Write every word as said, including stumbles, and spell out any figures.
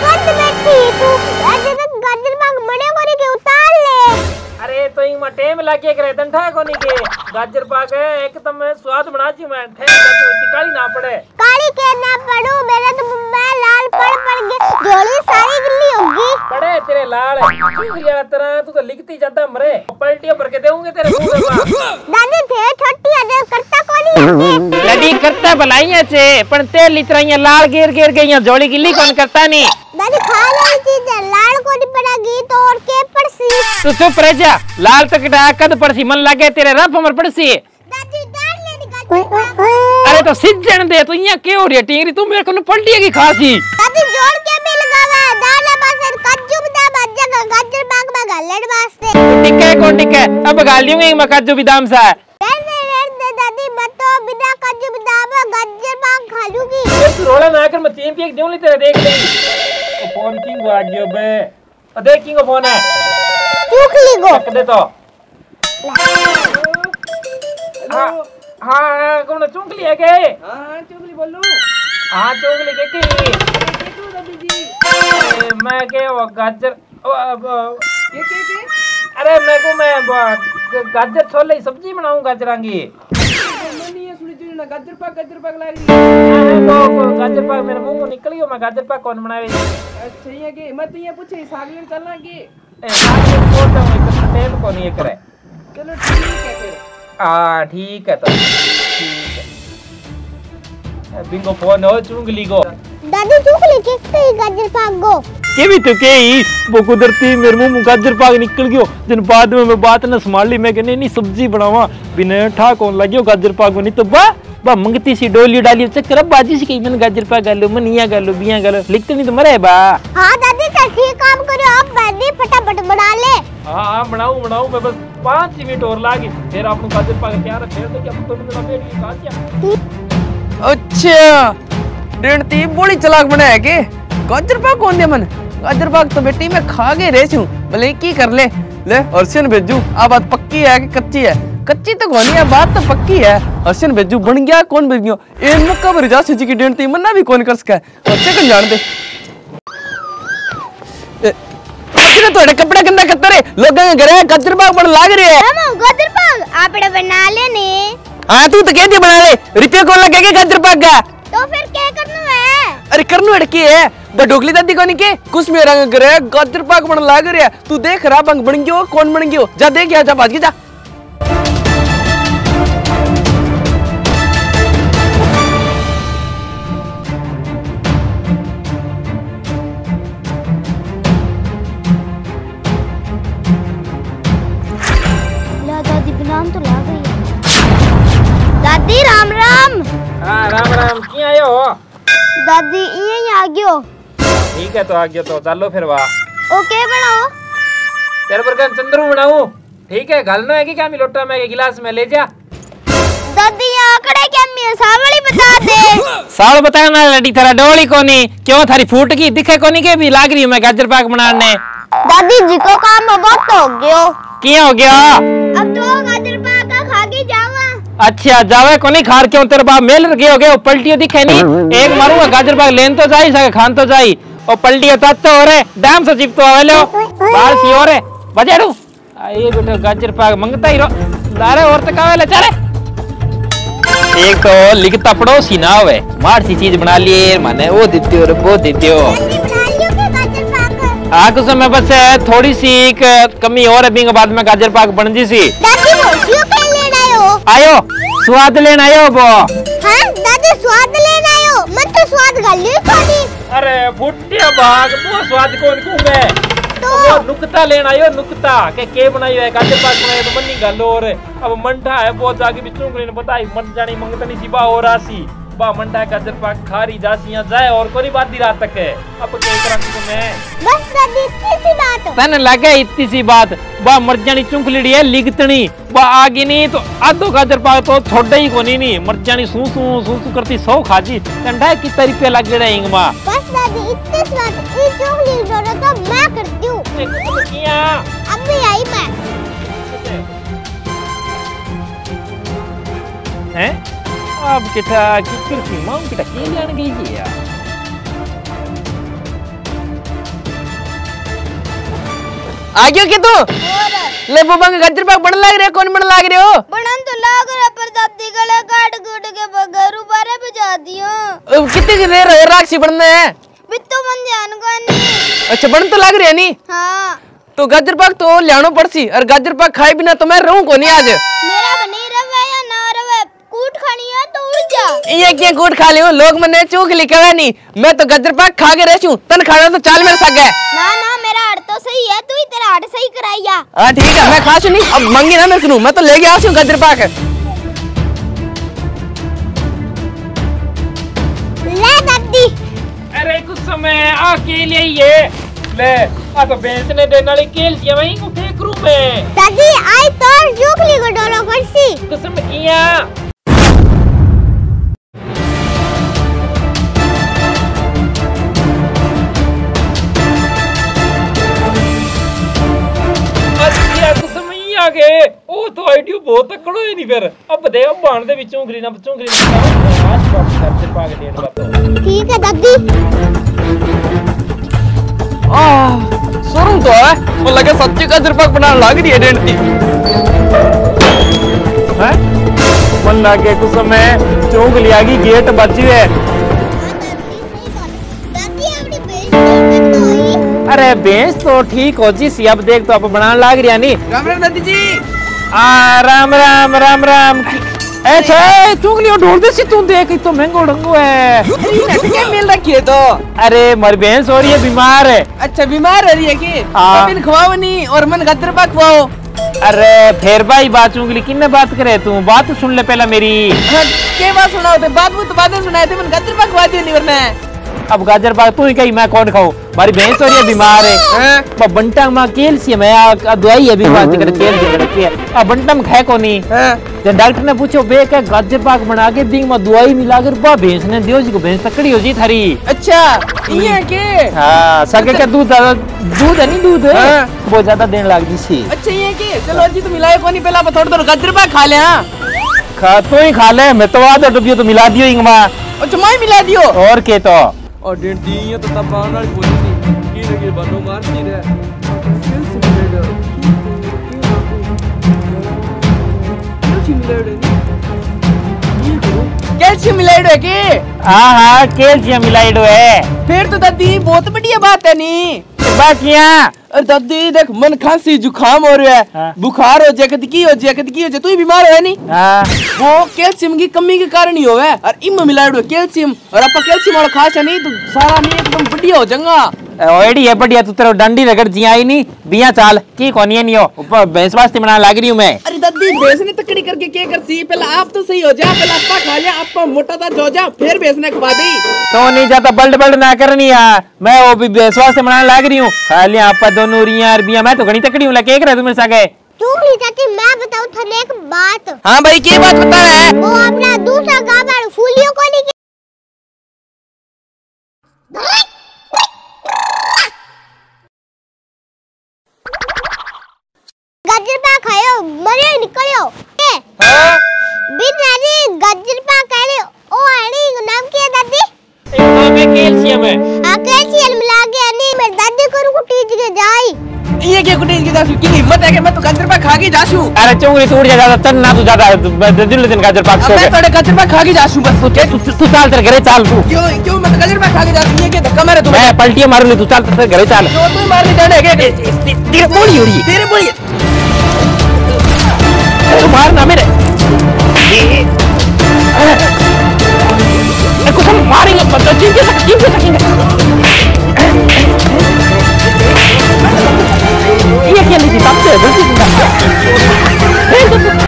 कर बैठी तू ऐसे तो गाजर पाक बने कोनी के उतार ले। अरे तो इन टाइम लागे करे तंठा कोनी के गाजर पाक है एकदम स्वाद बना जी मैं ठे तो काली ना पड़े। काली के ना पड़ू मेरा तो मैं लाल पड़ पड़ गई झोली सारी गिल्ली होगी। पड़े तेरे लाल चुगलिया तरह तू तो लिखती ज्यादा मरे पलटियां भर के देऊंगे तेरे मुंह में। दादी थे छोटी अदर करता कोनी लड़ी करता भलाइयां छे पण ते लितराइयां लाल घेर घेर गईयां झोली गिल्ली कौन करता नहीं। दादी खा ले चीज लाल कोनी पड़ेगी तो और के पड़सी। तू चुप रह जा लाल तो किटा कद पड़सी मन लागे तेरे रफ हमर पड़सी। दादी डाल ले निकाल। अरे तो सिजन दे तू इया के हो रही टिंगरी तू मेरे को पलटी की खासी। दादी जोड़ के मिल गावा दाल पास काजू बादाम जगह गाजर पाक में गालड़ वास्ते। टिक्के कौन टिक्के अब गालियों मैं काजू बादाम सा दादी बतो बिना काजू बादाम गाजर पाक खा लूंगी। तू रोला ना कर मैं चीन की एक देऊं ली तेरे देख ले ओ फोन किंग आ गयो बे ओ देख किंग फोन है चुगली गो रख दे तो। हां हां कौन चुगली है के? हां चुगली बोलू। हां चुगली के की तू दादी जी मैं के वो गाजर ये के के अरे मैं को मैं गाजर छोले सब्जी बनाऊं गाजरांगी। मनी ये सुनी तूने गाजर पाक गाजर पाक ला रही है तो गाजर पाक मेरे मुंह में निकल गयो मैं गाजर पाक कौन बनावे। अच्छा ये के मैं तो ये पूछे सागलेन चलना के ए सागलेन बोलता हूं इतना टाइम को नहीं करे। चलो ठीक है फिर। हां ठीक है तो ठीक है बिंगो फोन हो चुंगली गो। दादी चुगली के के गाजर पाक गो के भी तो के ही वो कुदरती मेरे मुंह में गाजर पाक निकल गयो जन बाद में मैं बात न संभाल ली मैं कहने नहीं सब्जी बनावा बिना ठा कौन लगियो गाजर पाक नहीं तो बा बा मंगती सी डोली डाली चक्कर बाजी सी कही मैंने गाजर पाक गालो मनिया गालो बिया गालो लिखते नहीं तो मरे बा। हां दादी चल ठीक काम करो अब बनी फटाफट बना ले। हां हां बनाऊं बनाऊं मैं बस पाँच मिनट और लागी फिर आपको गाजर पाक तैयार फिर तो क्या तो मेरा बेटी काचिया। अच्छा रेणती बड़ी चालाक बना है के गाजर पाक कौन दे मन गाजर पाक तो बेटी मैं खा के रह छू भले की कर ले ले हर्षन भेजू आ बात पक्की है कि कच्ची है? कच्ची तो कोनी है बात तो पक्की है। हर्षन भेजू बन गया कौन भेज गयो ए मक्का भर जा जी की डेंटी मन्ना भी कौन कर सके बच्चे कन जान दे किने तोड़े कपड़े गंदा करते रे लोगों के घरे गाजर पाक बन लाग रही है। हम गाजर पाक आपड़े बना लेने। हां तू तो कह दे बना ले रुपया कौन लगेगा गाजर पाक का तो फिर क्या करना है? अरे करनो अड़की है बडोगली दादी कोनी के कुछ में रंग करे गाजर पाक बन लाग रहा तू देख रहा बंग बन गयो कौन बन गयो जा देख जा भाग जा। ला दादी बनाम तो लाग रही है। दादी राम राम। हां राम राम की आयो हो दादी ये आ गयो। ठीक है तो आ गयो तो चलो फिर वाह ओके बनाओ तेरे पर कन चंद्रू बनाऊं ठीक है घालना है कि क्या मी लोटा में गिलास में ले जा। दादी यहाँ खड़े क्या मैं सावली बता दे। साल बताना लड़ी थारा डोली कोनी क्यों थारी फूट की दिखे कोनी के भी लाग रही हूं मैं गाजर पाक बनाने। दादी जी को काम बहुत हो गयो। क्या हो गया? अब तो गाजर पाक का खा के जावा। अच्छा जावे कोनी खार क्यों तेरे बाप मेल गए हो गए पलटियो दिखे नहीं एक मारूंगा गाजर पाक लेन तो जाई सके खान तो जाई और पलटियो तत तो हो रे डैम से चिप तो आवे लो बाल सी हो रे बजेड़ू ये बेटा गाजर पाक मंगता ही रो लारे और तक आवे ले चले। एक तो लिखता पड़ोसी ना होवे मार सी चीज बना लिए माने वो देते हो वो देते हो आग समय बस थोड़ी सी कमी और अभी के बाद में गाजर पाक बन जी सी। दादी वो क्यों के लेना आयो? आयो स्वाद लेना आयो वो। हां दादी स्वाद लेना आयो मैं तो स्वाद गली कोनी। अरे फुटिया भाग वो स्वाद कौन को मैं तो वो नुक्ता लेना आयो नुक्ता के के बनायो है गाजर पाक बनायो तो मन्नी गल और अब मंठा है बहुत जाके भी चुंगली ने बताई मत जानी मंगतनी सी बा और आसी बा मंठा गाजर पाक खारी जासियां जाए और कोई बात दी रात तक है अब के करा को मैं बस दादी इतनी सी बात तने लगे इतनी सी बात बा मर जानी चुंगलीड़ी है लिगतनी बा आगे नहीं तो आधो गाजर पाक तो छोड़ ही कोनी नहीं मर जानी सू सू सू सू करती सौ खाजी ठंडा कितना रुपया लग गया इंगमा। बस दादी इतनी सी बात ये चुंगली जरूरत तो मैं करती हूं किया अब भी आई मैं हैं अब किटा की कुर्सी मां किटा के लेने गई है यार आ गयो के तू ले बुबा के गाजर पाक बन लाग रे कौन बन लाग रे हो बनन तो लाग रे पर दादी गले काट कूट के बगर बारे बजा दियो कितने की देर हो राक्षी बनना है बित्तो मन जान को नहीं अच्छा बन तो लाग रही है नी हां तो गाजर पाक तो लियानो पड़सी और गाजर पाक खाए बिना तो मैं रहूं को नहीं आज मेरा बनी रवे या ना रवे कूट खानी है तो उड़ जा ये क्या कूट खा लियो लोग मने चूक लिखवे नहीं मैं तो गाजर पाक खा के रहूं तन खाना तो चाल मेरे सागे ना ना मेरा हाथ तो सही है तू ही तेरा हाथ सही कराइया हां ठीक है मैं खासू नहीं अब मंगी ना मेरे को मैं तो लेके आऊं गाजर पाक ले दादी अरे कुछ समय अकेले ये ले आ तो बेचने देने वाली कैल्शियम वहीं को फेंक रू में दादी आई तो जुगली को डोलो करसी कसम किया आगे ओ तो आईडियो बहुत तकड़ो है नहीं फिर अब दे अब बाण दे विचों उंगली ना बच्चों उंगली ना आज बात कर सिर पा के डेढ़ बात ठीक है दादी आ सुरूं तो है वो लगे सच्ची गाजर पाक बनाने लग रही है डेंटी हैं मन लागे कुछ समय चौंक लिया की गेट बची है अरे बेंच तो ठीक हो जी सी अब देख तो अब बनाने लग रही है नी राम राम दादी जी आ राम राम राम राम ऐसे चुगलियों ढूंढ दे सी तू देख तो महंगो ढंगो है क्या मिल रखी है तो अरे मर बेंच हो रही है बीमार है अच्छा बीमार हो रही है की अभी खवाओ नहीं और मन गाजर पाक खवाओ अरे फिर भाई बात चुगली किन्ने बात करे तू बात तो सुन ले पहला मेरी क्या बात सुनाओ थे बात वो तो बातें सुनाए थे मन गाजर पाक खवा दियो नहीं वरना अब गाजर पाक तू ही कही मैं कौन खाऊं मारी भैंस हो रही है बीमार है अब बंटा में कैल्शियम है दवाई है भी बात कर कैल्शियम रखी है अब बंटा में खाए कोनी जब डॉक्टर ने पूछो बे क्या गाजर पाक बना के दिन में दवाई मिला कर बा भैंस ने दियो जी को भैंस तकड़ी हो जी थारी अच्छा ये के हां सके का दूध दूध है नहीं दूध बहुत ज्यादा देने लग जी सी अच्छा ये के चलो जी तो मिलाए कोनी पहला थोड़ा थोड़ा गाजर पाक खा ले हां खा तो ही खा ले मैं तो आधा डुबियो तो मिला दियो इंगमा अच्छा मैं मिला दियो और के तो और डेढ़ दी ये तो तब आने वाली बोली थी की लगी बनो मारती रहे कैल्शियम मिलाइड है के हाँ हाँ कैल्शियम मिलाइड है फिर तो दादी बहुत बढ़िया बात है नी बाकिया अरे दादी देख मन खांसी जुकाम हो रहा है हाँ। बुखार हो जाए कद की हो जाए कद की हो जाए तू ही बीमार है नी हाँ। वो कैल्शियम की कमी के कारण ही होवे और इम मिलाइड कैल्शियम और अपा कैल्शियम वाला खास है नहीं तो सारा नहीं एकदम बढ़िया हो जाएगा ओएडी है बढ़िया तू तेरा डंडी रगड़ जी आई नहीं बिया चाल की कोनी नहीं हो ऊपर भैंस वास्ते बना लाग रही हूं मैं अरे दादी भैंस ने तकड़ी करके क्या कर सी पहले आप तो सही हो जा पहले आपा खा लिया आपा मोटा ता जो जा फिर भैंस ने खवा दी तो नहीं जाता बल्ड बल्ड ना करनी यार मैं वो भी भैंस वास्ते बनाने लाग रही हूं खा लिया आपा दोनों रिया अरबिया मैं तो घणी तकड़ी हूं लगे करे तुम मेरे सागे चुगली चाची मैं बताऊं थाने एक बात हां भाई की बात बता है वो अपना दूसरा गाबाड़ फूलियो को नहीं गाजर पाक खायो मरे निकलियो ए हां बिनारी गाजर पाक खाले ओ आड़ी नाम क्या दादी एक में कैल्शियम है हां कैल्शियम मिला के नहीं मैं दादी को कुटीज के जाई ये क्या कुटीज के जासू की हिम्मत है कि मैं तो गाजर पाक खा के जासू अरे चुंगली तू उड़ जा ज्यादा तन ना तू ज्यादा दिन दिन गाजर पाक सो मैं थोड़े गाजर पाक खा के जासू बस तू तू चाल तेरे घरे चाल तू क्यों क्यों मैं गाजर पाक खा के जासू ये क्या धक्का मारे तू मैं पलटियां मारूंगी तू चाल तेरे घरे चाल क्यों तू मारने जाने है तेरे बोली उड़ी तेरे बोली मारना मेरे